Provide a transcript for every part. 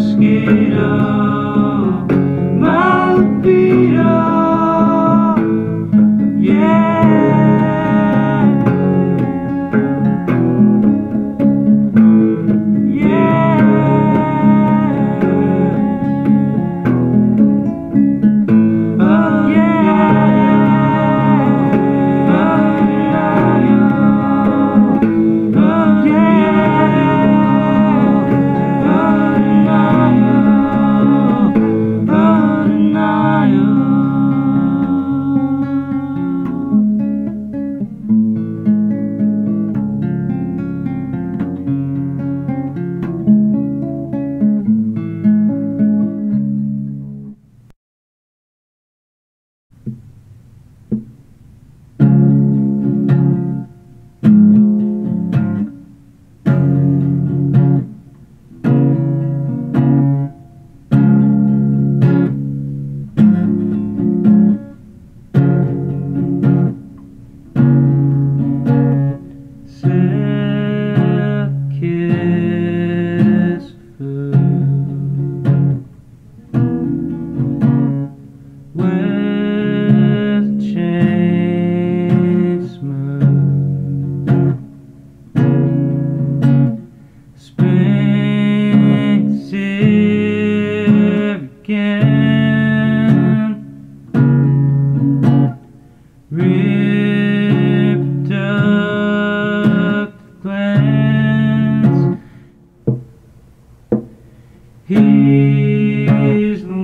He's the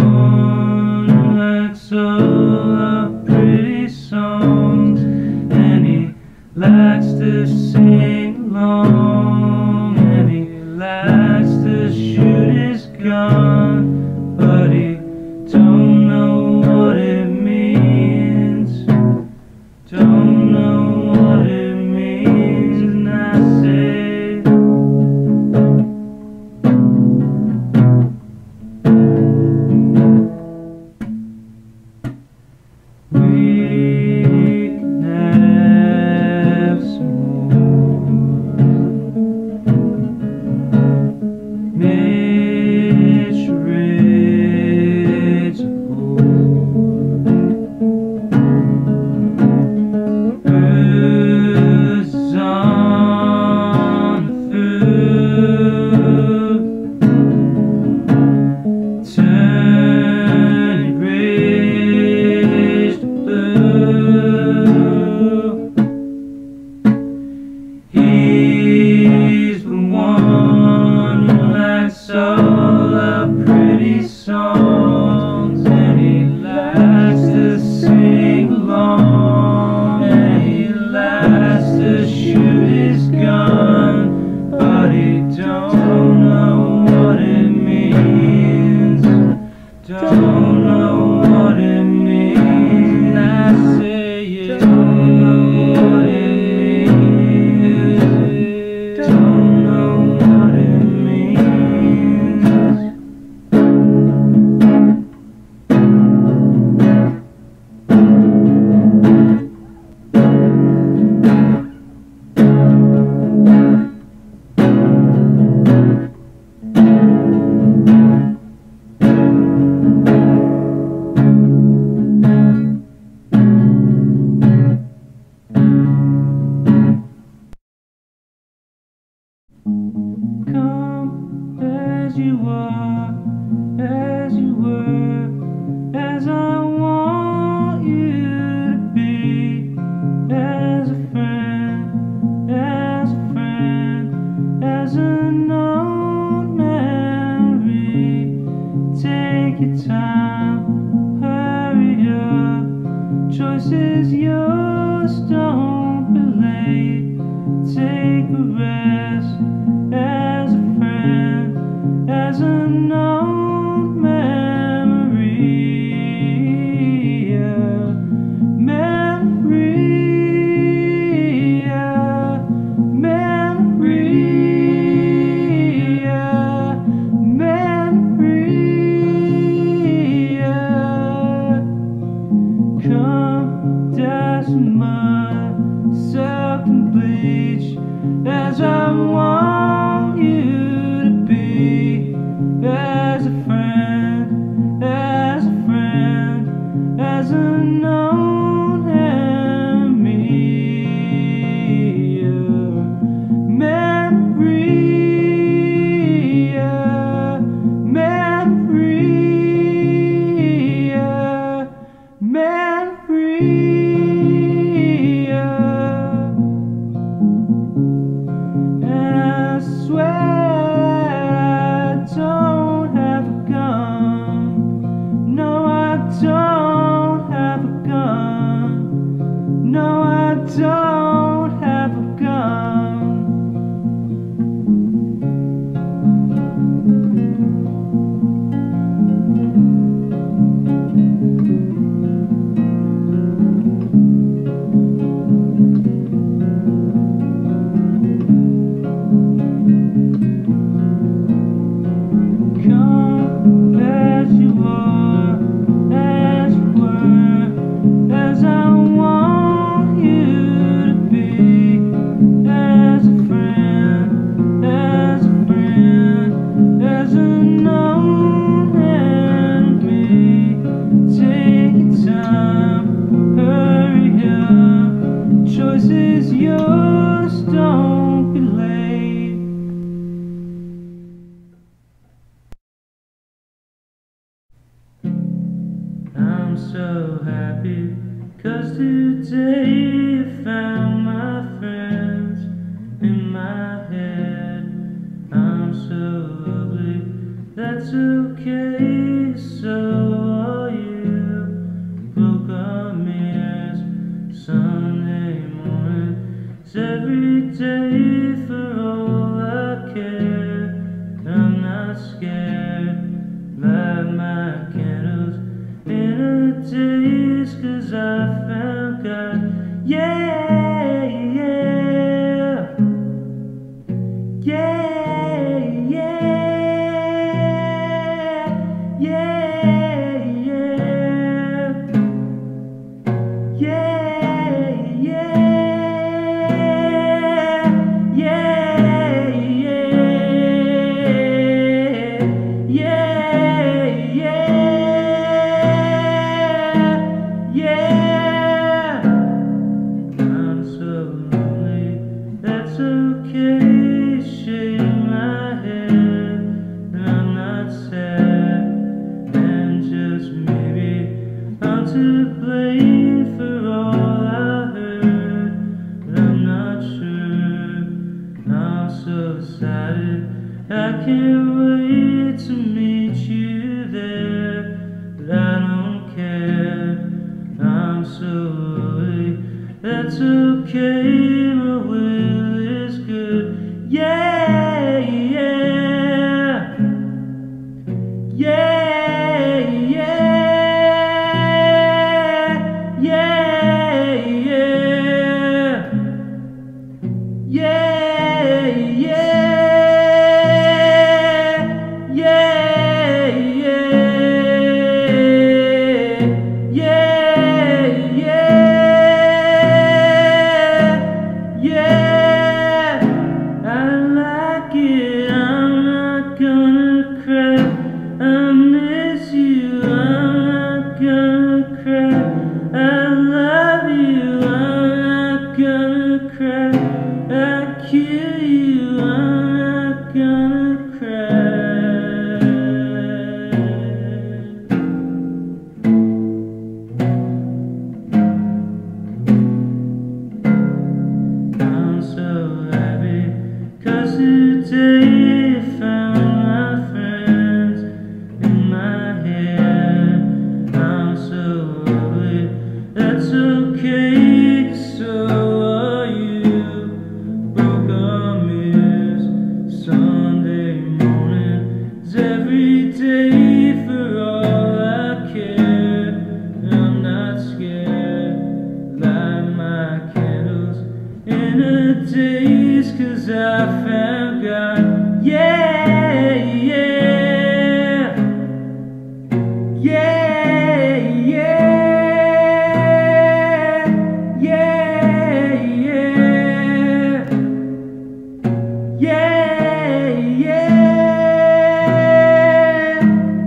one who likes all our pretty songs, and he likes to sing along, and he likes to shoot his gun, but he don't know what it means, don't know what it means, and I say he's the one who likes all the pretty songs, and he likes to sing along, and he likes to shoot his gun, but he don't know what it means, don't know what it means. I say you don't know what it as you are, as you were, as I want you to be, as a friend, as a friend, as an old memory. Take your time, hurry up, choice is yours, don't be late. Take a rest, as a friend, as an old memory, memory, memory, memory. Come dash mud, soak and bleach, as I want you to be. Come as you are, as you were, as I want you to be, as a friend, as a friend, as a known enemy. Take your time, hurry up. The choice is yours, don't be late. I'm so happy, 'cause today I found my friends in my head. I'm so ugly, that's okay, so are you. Broke our mirrors, Sunday mornings, every day for all I care. I'm not scared, light my candles in a daze, 'cause I found God. Yeah, yeah, yeah, yeah, yeah, yeah, yeah, yeah, yeah, yeah. I'm so lonely, that's okay, shake my head, and I'm not sad, and just maybe I'm to blame for all I heard, but I'm not sure. I'm so excited, I can't wait to meet you there, but I don't care. I'm so lonely, that's okay, my will is good. Yeah, yeah, yeah, yeah, yeah, yeah, yeah, yeah, I like it, I'm not gonna cry. I miss you, I'm not gonna cry. I love you, I'm not gonna cry. I kill you, I'm not gonna cry. I'm so happy, 'cause today I found my friends in my head. I'm so ugly, that's okay, so are you. Broke our mirrors, Sunday mornings, every day for all I care. I'm not scared, light my candles in a daze, 'cause I found God. Yeah, yeah, yeah, yeah, yeah, yeah, yeah, yeah,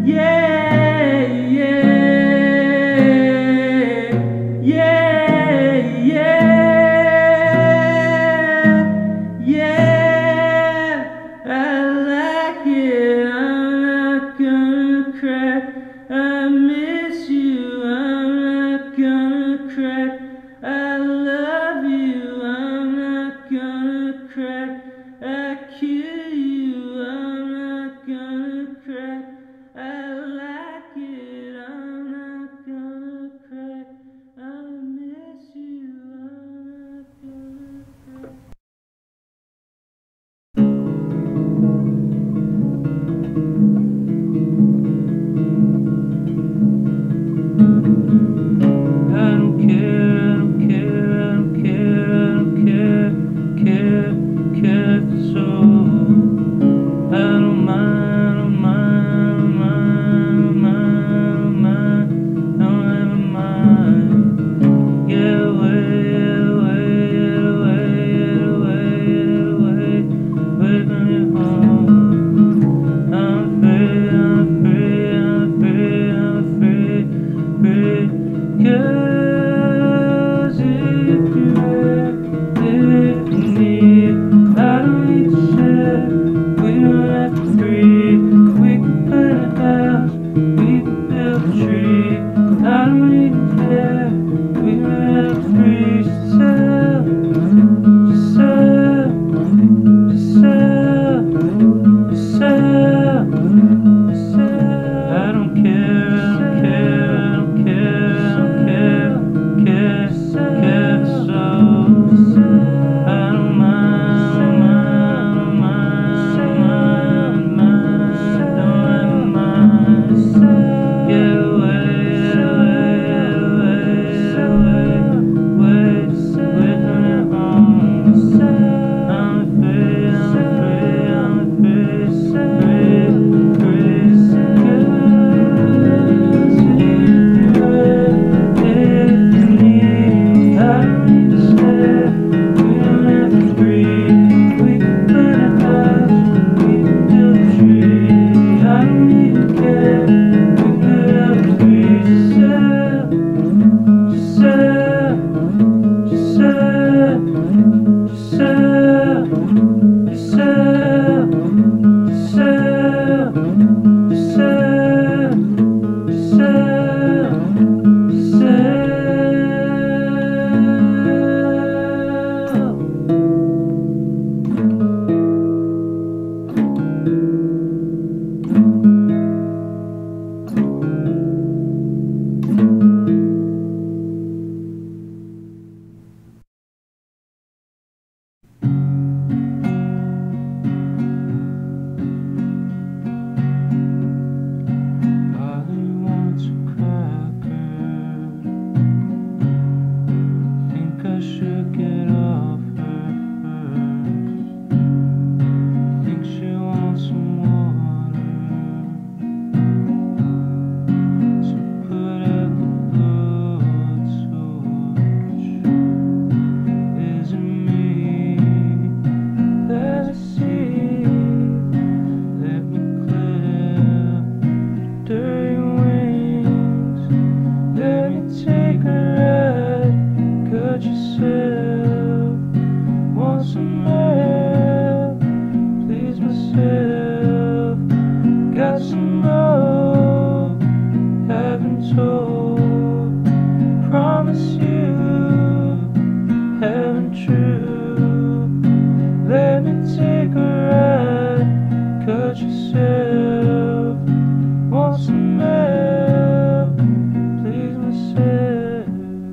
been told. Promise you heaven true. Let me take a ride. Cut yourself. Want some help? Please myself.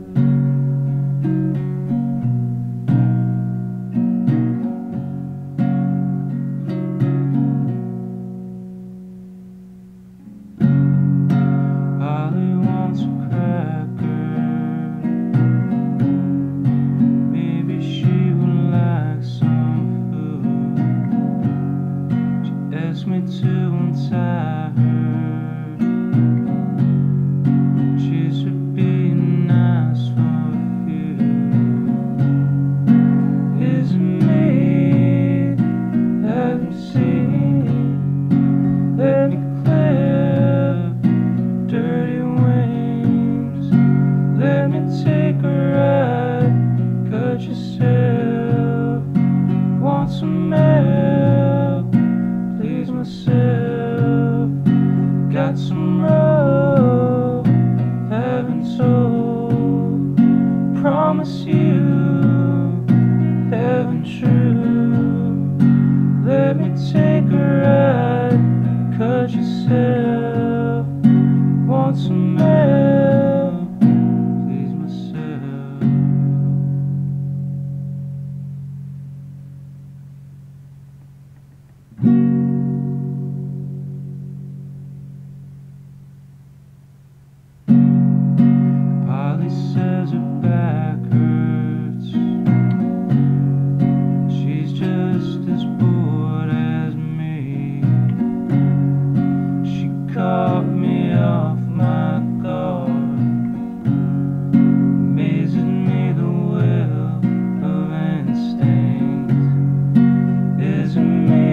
Holly wants a cracker. Maybe she would like some food. She asked me to untie her. She's would be nice for a few. Is it me? Have you seen? Let me clip dirty wings. Let me take a ride. Cut yourself. Want some help? Please myself. Got some rope. Haven't told. Promise you heaven true. Let me take a ride. Cut yourself. Want some help? Please myself. Polly says her back hurts. She's just as bored as me. She caught me off my guard. Amazes me the will of instinct. Is it me?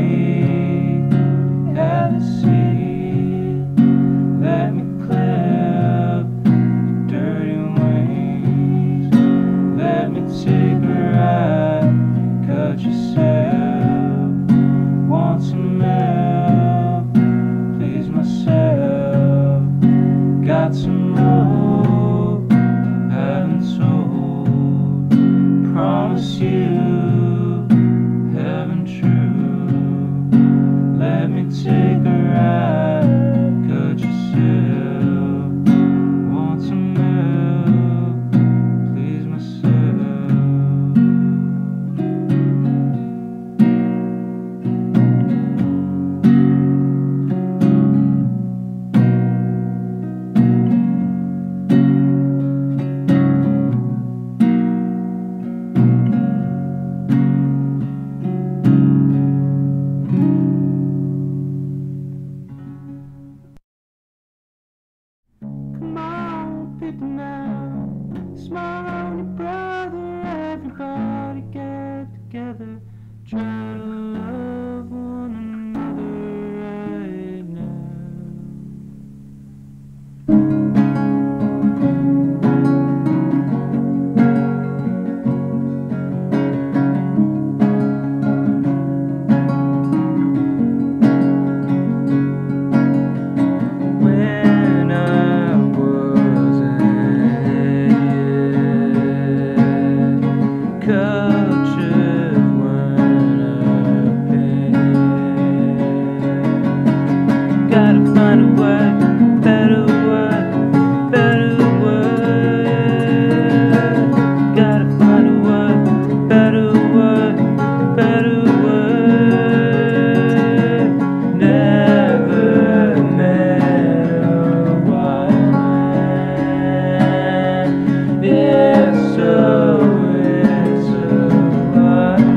Have you seen? Let me clip dirty wings. Let me take a ride. Cut yourself. Want some help? Please myself. Got some rope. Haven't told. Promise you heaven true. Let me take a ride. Cut yourself. Want some help? Please myself. Come on, people now. Smile on your brother. Everybody get together. Try to love one another right now. When I was an idiot, cultures weren't a opinion. Gotta find a way, better way, better way. Gotta find a way, better way, better way. Never met a white man. It's so it's a white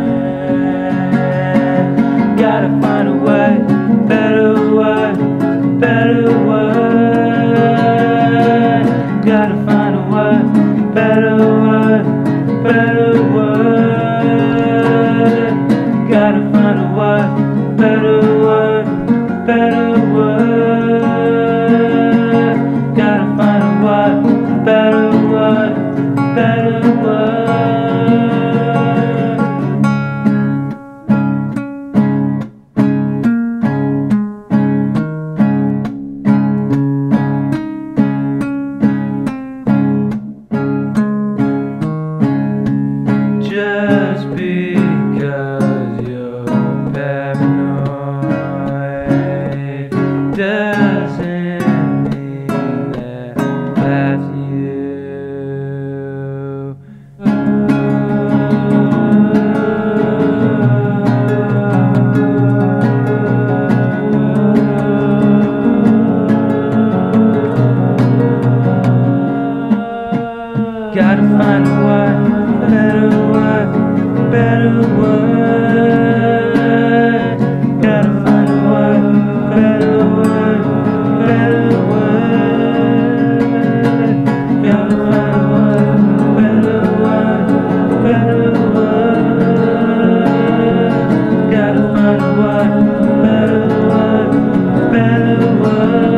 man. Gotta find a way, better way, better way. Gotta find a way, better way, better way. Gotta find a way, better way, better way. Gotta find a way, better way, better way. find a word, better word, better word. Gotta find a word, better word, better word. Gotta find a word, better word, better word. Gotta find a word, better word, better word.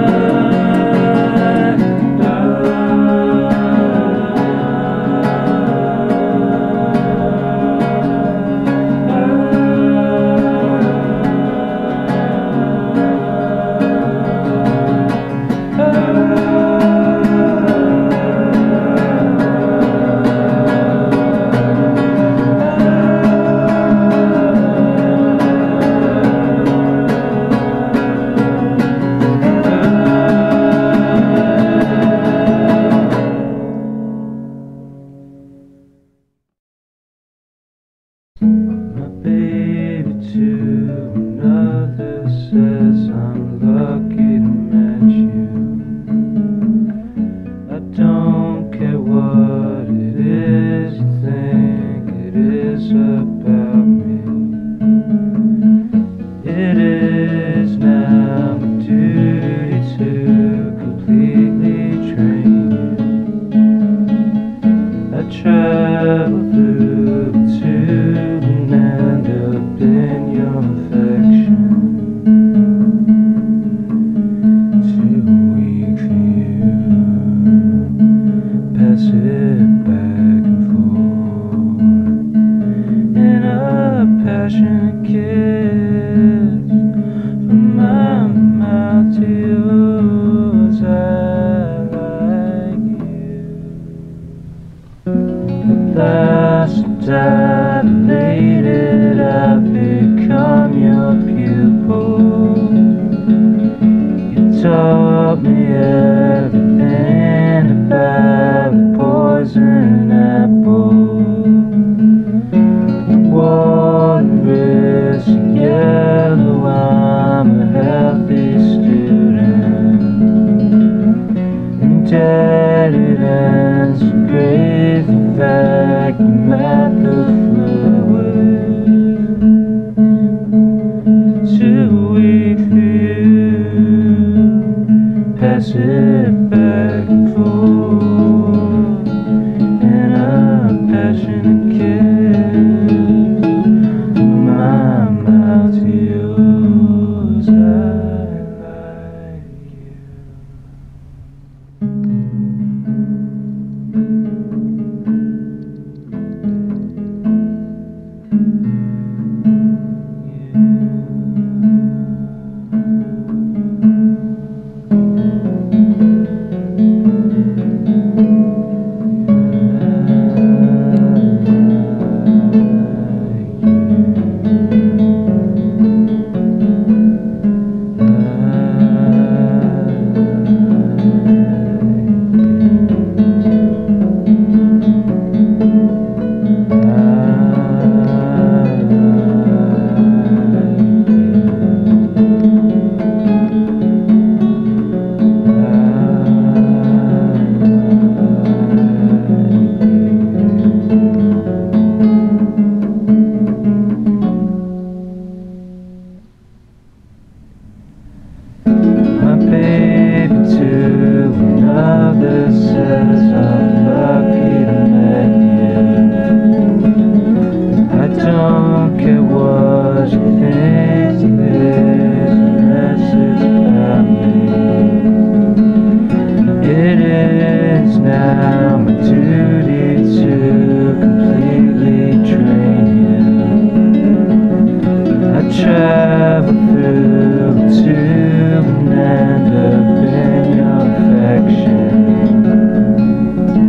My baby to another says I'm lucky to meet you. I don't care what it is you think it is about me. It is now my duty to completely train you. I travel through the tube and end up in your affection. Too weak for you. Pass it back and forth in a passionate kiss from my mouth to yours. I like you. At last I'm dilated, I've become your pupil. You taught me everything about a poison apple. Water is yellow, I'm a healthy student. Indebted and so grateful vacuum at the fluid. Too weak for you. Pass it back and forth in a passionate kiss from my mouth to yours. I like you. My baby to another says I'm lucky to meet you. I don't care what you think it is unless it's about me. It is now my duty to completely train you. I travel through the tube and end up in your affection.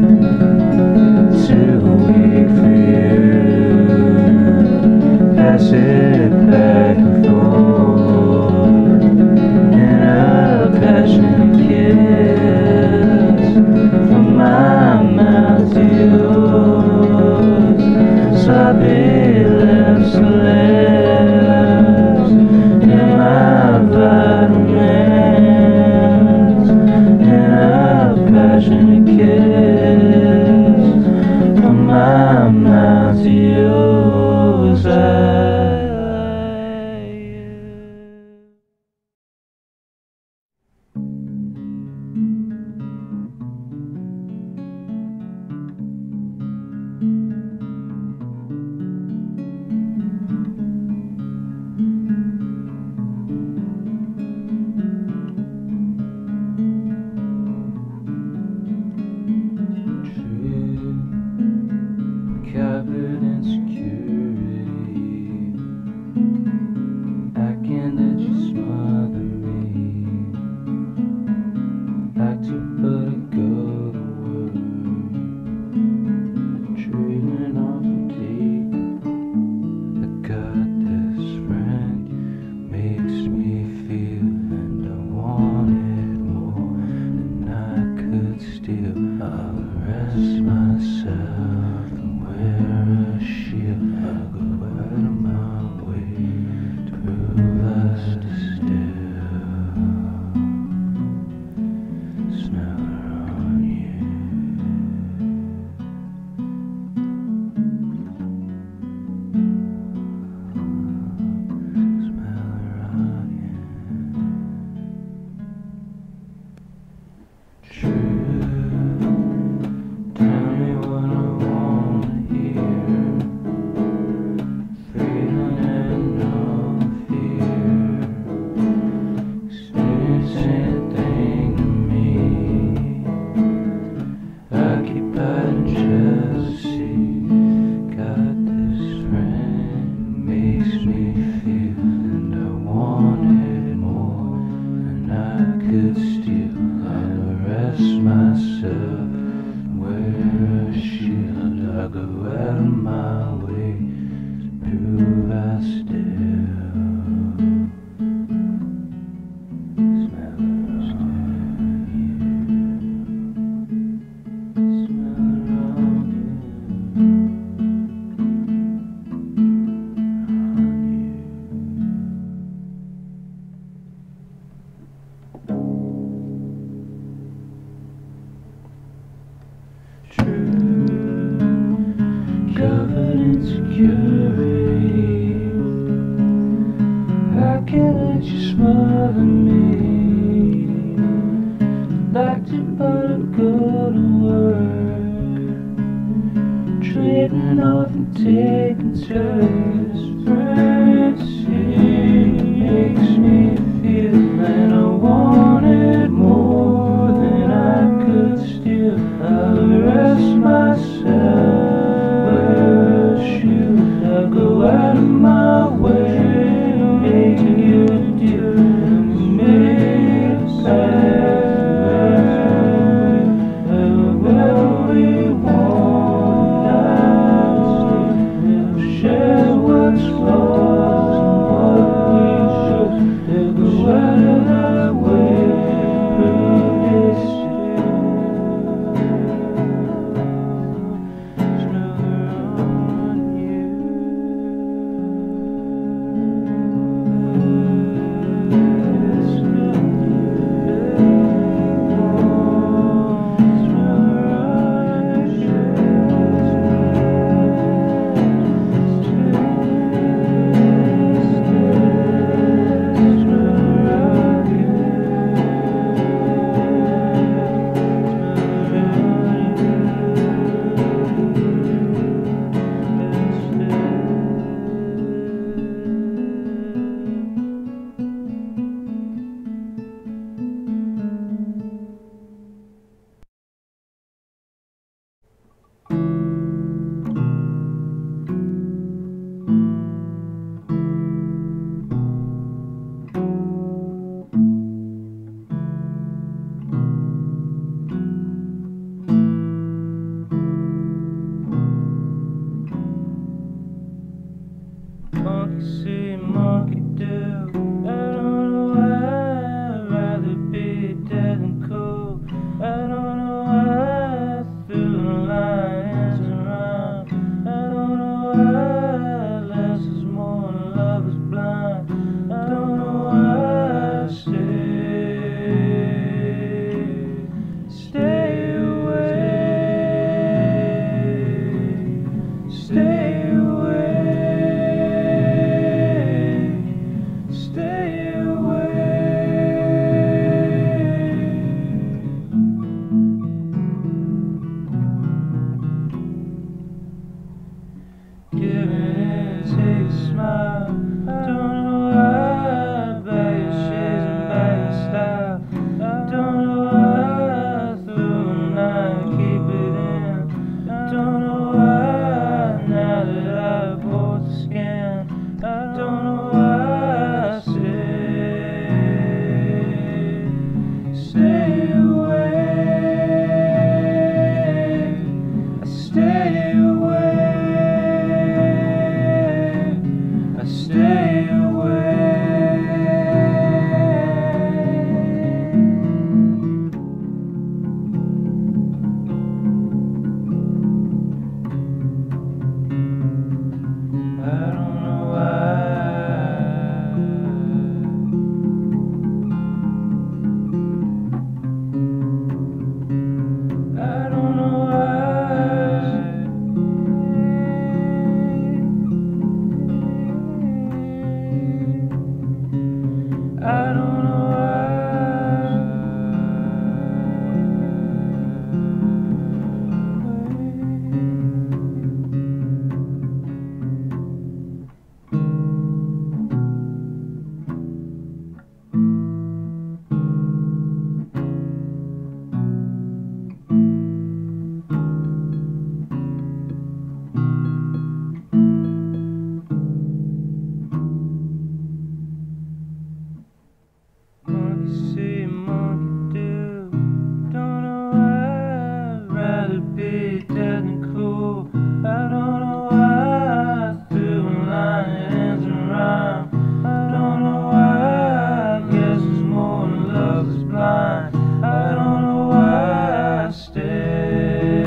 blind. I don't know why I stay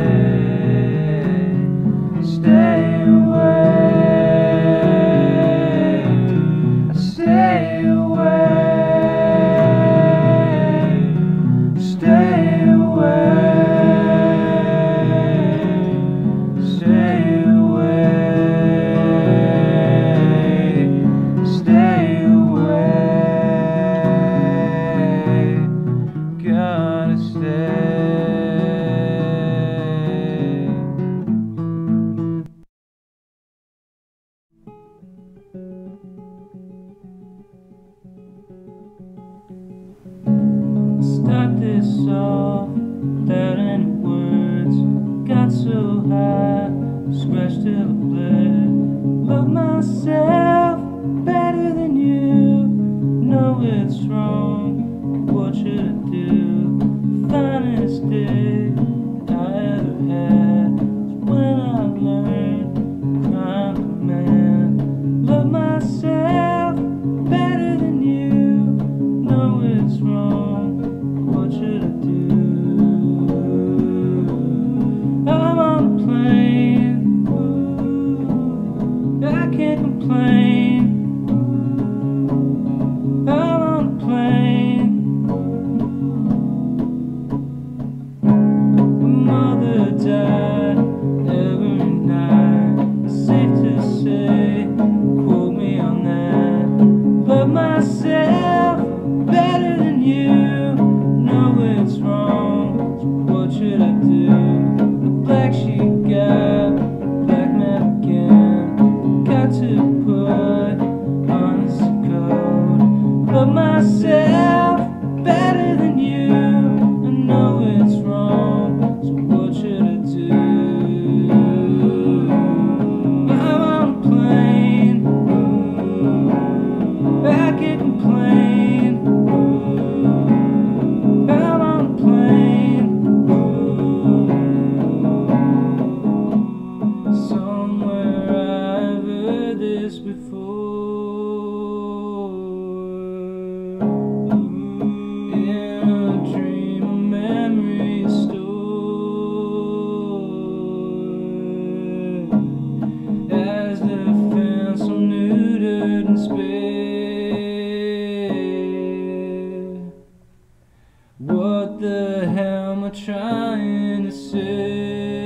away. I stay away. Stay away. Stay away. Stay away. Gotta stay. Start this off without any words. Got so high, scratched till it bled. Love myself better than you. Know it's wrong, what should I do? Finest day I ever had was when I learned crime command. Love myself better than you. Know it's wrong, what should I do? I'm on a plane, ooh, I can't complain. I'm on a plane. My mother died every night. It's safe to say, quote me on that. Love myself better than you. Know it's wrong, so what should I do? The black sheep got black man again. Got to put on this code. Love myself better than you. I know it's wrong, so what should I do? I'm on a plane, ooh, I can't complain. Ooh, I'm on a plane, ooh. Somewhere I've heard this before. Ooh, in a dream, a memory stored. As the fence so neutered and spare. What the hell am I trying to say?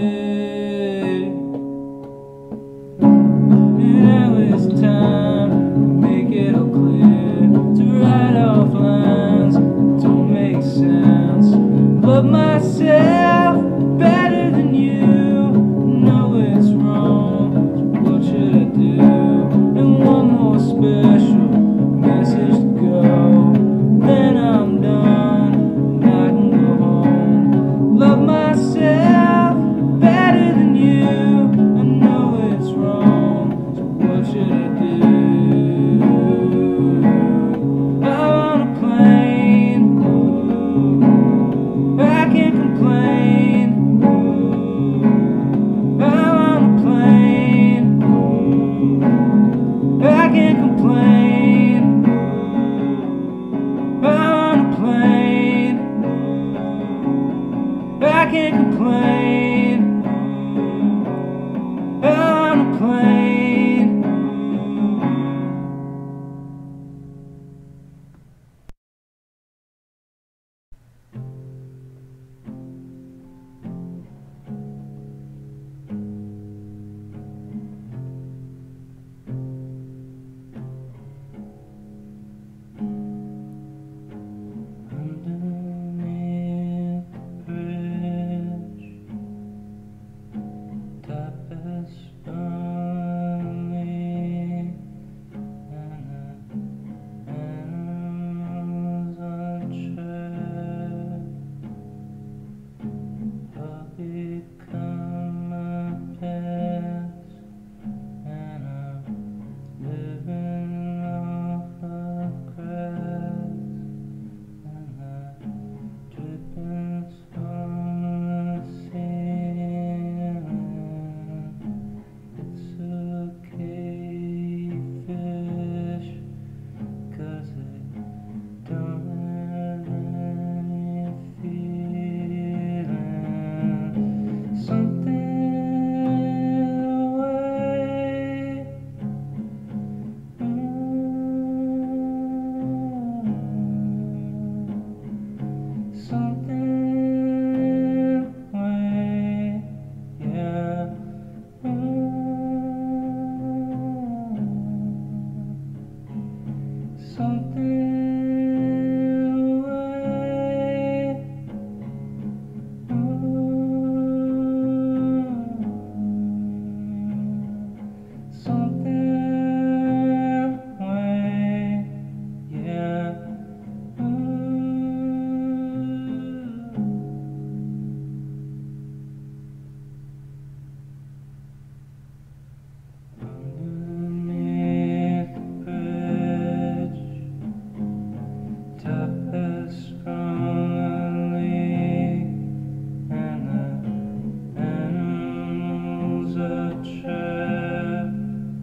Now it's time to make it all clear, to write off lines that don't make sense. Love myself better than you. Know it's wrong, so what should I do? And one more special message to go, then I'm done and I can go home. Love myself better than you. I know it's wrong, so what should I do? I'm on a plane, ooh, I can't complain. Ooh, I'm on a plane, ooh, I can't complain. Ooh, I'm on a plane, ooh, I can't complain. Ooh, I'm on a plane. Underneath the bridge, something way, yeah. Something way, something way, yeah. Underneath the bridge, toughest from the lake, and the animals are trapped.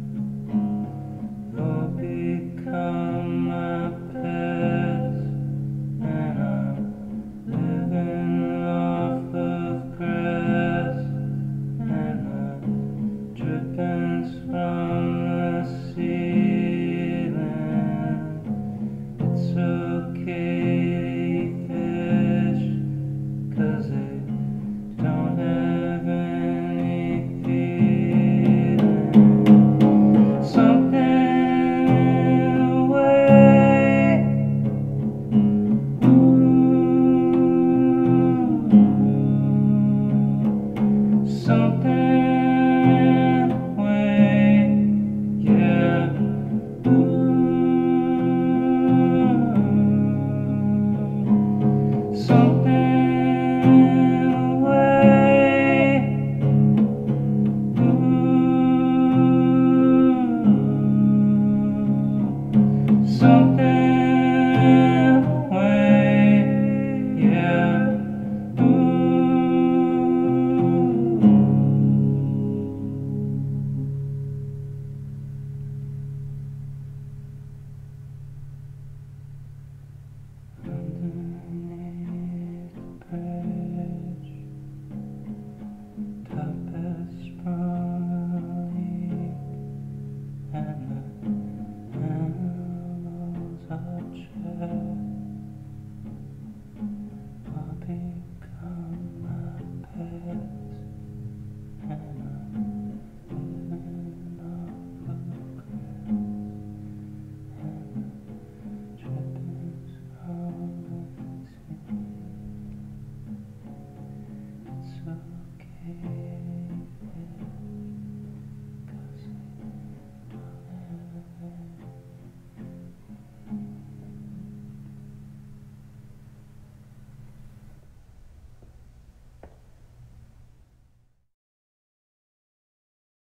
They'll become my pets, and I'm living off of grass and the drippings from the ceiling. It's okay to eat fish, 'cause they don't have any feeling. Something away, something way, yeah. Something way, something way, yeah. Underneath the bridge, toughest from the lake, and the animals are trapped. I'll become my pet.